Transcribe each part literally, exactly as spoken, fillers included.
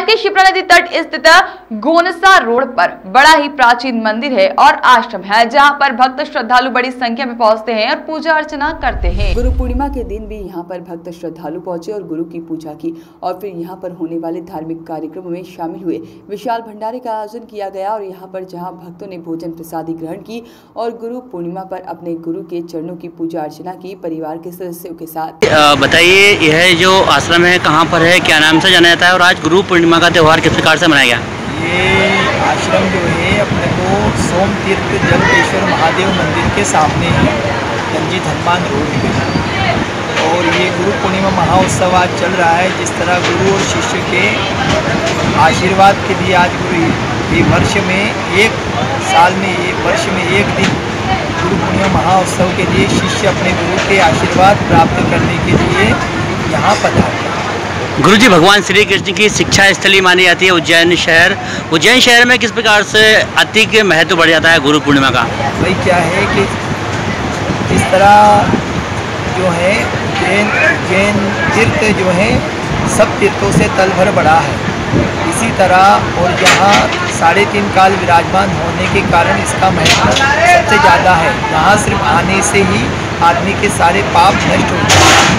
के शिप्रा नदी तट स्थित गोनसा रोड पर बड़ा ही प्राचीन मंदिर है और आश्रम है, जहां पर भक्त श्रद्धालु बड़ी संख्या में पहुंचते हैं और पूजा अर्चना करते हैं। गुरु पूर्णिमा के दिन भी यहां पर भक्त श्रद्धालु पहुंचे और गुरु की पूजा की और फिर यहां पर होने वाले धार्मिक कार्यक्रमों में शामिल हुए। विशाल भंडारे का आयोजन किया गया और यहां पर जहां भक्तों ने भोजन प्रसादी ग्रहण की और गुरु पूर्णिमा पर अपने गुरु के चरणों की पूजा अर्चना की परिवार के सदस्यों के साथ। बताइए, यह जो आश्रम है कहाँ पर है, क्या नाम से जाना जाता है और आज गुरु पूर्णिमा का त्यौहार किस प्रकार से मनाया गया? ये आश्रम जो है अपने को सोम तीर्थ जलपेश्वर महादेव मंदिर के सामने है, रंजीत हनुमान रोड पे। और ये गुरु पूर्णिमा महोत्सव आज चल रहा है। जिस तरह गुरु और शिष्य के आशीर्वाद के लिए आज गुरु ये वर्ष में एक साल में एक वर्ष में एक दिन गुरु पूर्णिमा महोत्सव के लिए शिष्य अपने गुरु के आशीर्वाद प्राप्त करने के लिए यहाँ पधारते हैं। गुरु जी भगवान श्री कृष्ण की शिक्षा स्थली मानी जाती है उज्जैन शहर। उज्जैन शहर में किस प्रकार से अधिक महत्व बढ़ जाता है गुरु पूर्णिमा का? वही क्या है कि इस तरह जो है जैन जैन तीर्थ जो है सब तीर्थों से तल भर बड़ा है। इसी तरह और यहाँ साढ़े तीन काल विराजमान होने के कारण इसका महत्व सबसे ज़्यादा है। यहाँ सिर्फ आने से ही आदमी के सारे पाप नष्ट होते हैं।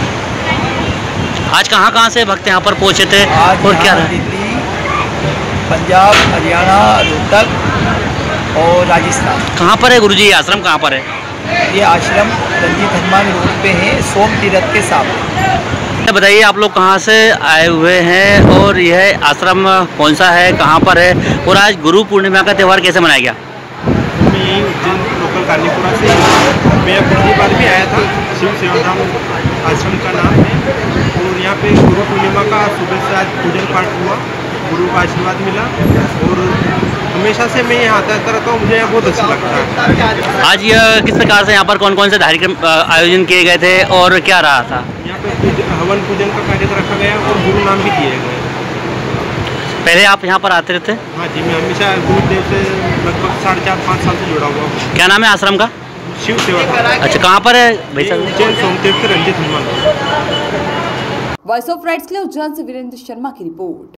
आज कहाँ कहाँ से भक्त यहाँ पर पहुँचे थे आज और क्या? दिल्ली, पंजाब, हरियाणा, रोहतक और राजस्थान। कहाँ पर है गुरु जी, आश्रम कहाँ पर है? ये आश्रम रंजीत हनुमान रोड पे है, सोम तीर्थ के सामने। बताइए, आप लोग कहाँ से आए हुए हैं और यह आश्रम कौन सा है, कहाँ पर है और आज गुरु पूर्णिमा का त्यौहार कैसे मनाया गया? मैं यही उज्जैन लोकल कालीपुरा से मैं पिछली बार भी आया था। शिव सेवाधाम आश्रम का नाम है और यहाँ पे गुरु पूर्णिमा का सुबह से आज पूजन पाठ हुआ, गुरु का आशीर्वाद मिला और हमेशा से मैं यहाँ आता रहता हूँ, मुझे यहाँ बहुत अच्छा लगता है। आज यह किस प्रकार से यहाँ पर कौन कौन से धार्मिक आयोजन किए गए थे और क्या रहा था? यहाँ पे हवन पूजन का कार्य रखा गया और गुरु नाम भी दिए गए। पहले आप यहाँ पर आते रहते? हाँ जी, मैं हमेशा गुरुदेव से लगभग साढ़े चार पाँच साल से जुड़ा हुआ हूँ। क्या नाम है आश्रम का? शिव सेवा। अच्छा, कहाँ पर है भाई साहब? Ujjain Somtirth Ranjeet Hanuman. Voice of rights के लिए उज्जैन से वीरेंद्र शर्मा की रिपोर्ट।